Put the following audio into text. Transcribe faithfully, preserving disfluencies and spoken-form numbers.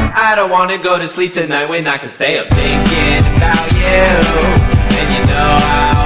I don't wanna go to sleep tonight when I can stay up thinking about you. And you know how